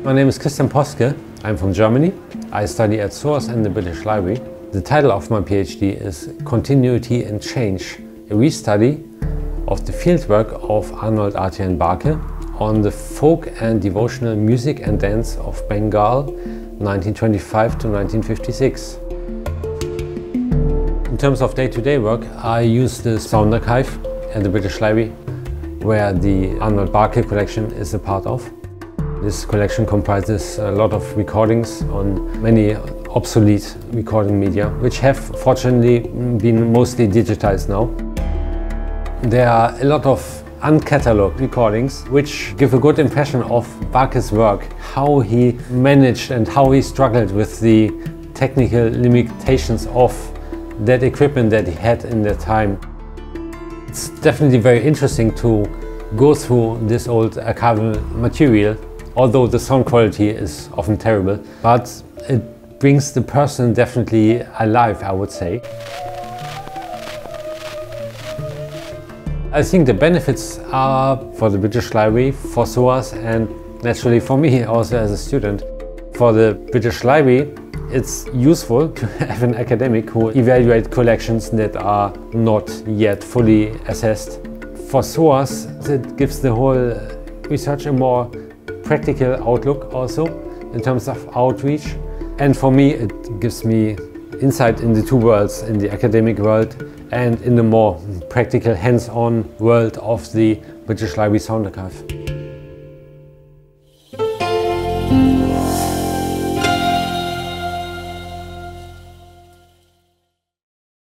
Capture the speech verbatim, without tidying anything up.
My name is Christian Poske. I'm from Germany. I study at SOAS and the British Library. The title of my PhD is Continuity and Change, a restudy of the fieldwork of Arnold Artian Barke on the folk and devotional music and dance of Bengal, nineteen twenty-five to nineteen fifty-six. In terms of day-to-day work, I use the Sound Archive at the British Library, where the Arnold Barke collection is a part of. This collection comprises a lot of recordings on many obsolete recording media, which have fortunately been mostly digitized now. There are a lot of uncatalogued recordings which give a good impression of Barke's work, how he managed and how he struggled with the technical limitations of that equipment that he had in that time. It's definitely very interesting to go through this old archival material, although the sound quality is often terrible, but it brings the person definitely alive, I would say. I think the benefits are for the British Library, for SOAS, and naturally for me also as a student. For the British Library, it's useful to have an academic who evaluates collections that are not yet fully assessed. For SOAS, it gives the whole research a more practical outlook also in terms of outreach. And for me, it gives me insight in the two worlds, in the academic world and in the more practical, hands-on world of the British Library Sound Archive.